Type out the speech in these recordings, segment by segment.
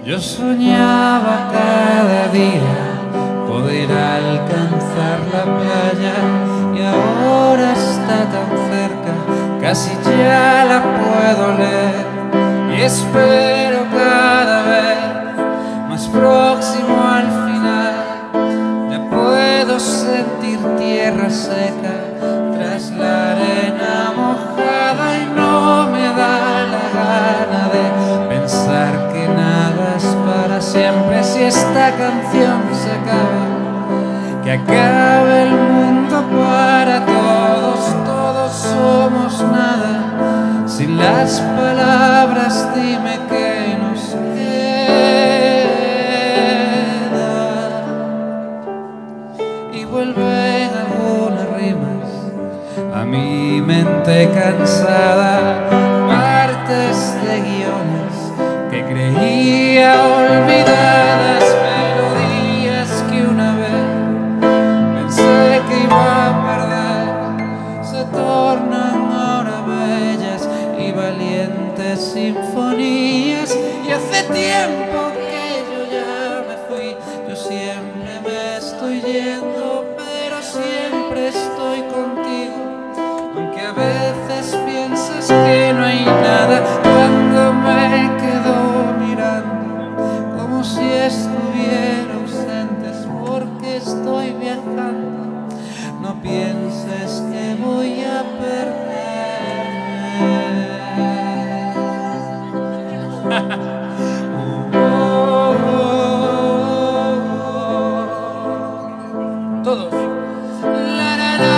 Yo soñaba cada día poder alcanzar la playa y ahora está tan cerca, casi ya la puedo leer y espero cada vez más próximo al final. Ya puedo sentir tierra seca tras la arena mojada y no me da la gana de pensar que nada es para siempre. Si esta canción se acaba, que acabe el mundo para todos, todos somos nada. Sin las palabras dime qué nos queda. Y vuelven algunas rimas a mi mente cansada, partes de guiones que creía olvidadas, melodías que una vez pensé que iba a perder, se tornan ahora bellas y valientes sinfonías. Y hace tiempo que yo ya me fui, yo siempre me estoy yendo, pero siempre estoy contigo, aunque a veces piensas que no hay nada. Cuando me quedo mirando como si estuviera ausente, es porque estoy viajando, no pienses que voy a perderme. Todos. La, la, la.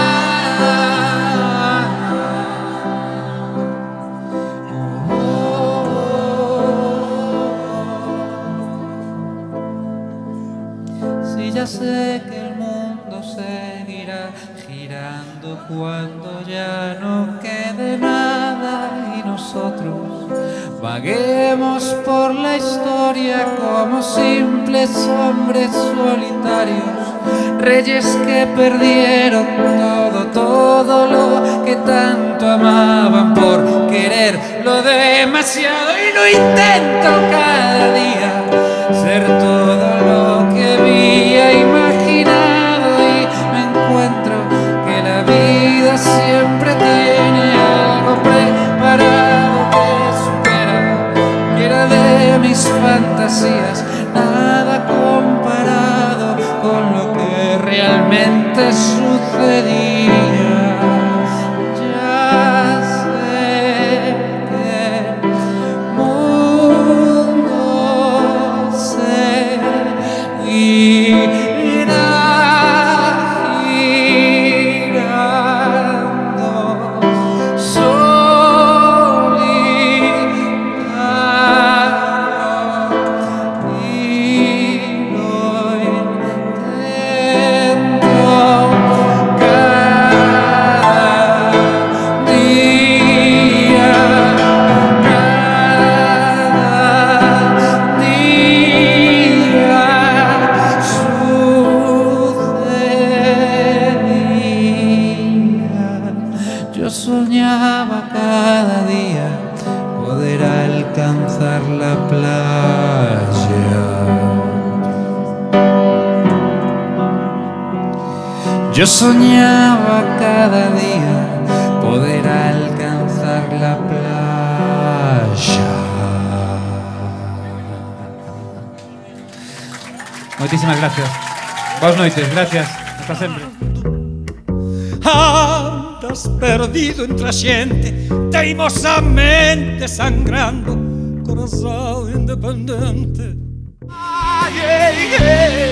Si ya sé que el mundo seguirá girando cuando ya no quede nada y nosotros vaguemos por la historia como simples hombres solitarios, reyes que perdieron todo lo que tanto amaban por quererlo demasiado. Y lo intento cada día, ser todo lo que había imaginado, y me encuentro que la vida siempre tiene algo preparado que supera cualquiera de mis fantasías, nada comparado con lo que realmente sucedía. Ya sé que el mundo seguirá girando solitario y lo intento cada día, yo soñaba cada día poder alcanzar la playa. Yo soñaba cada día poder alcanzar la playa. Moitísimas gracias. Boas noites, gracias. Hasta sempre. Andas perdido entre a xente, teimosamente sangrando, corazón independente. Ay, ay, ay.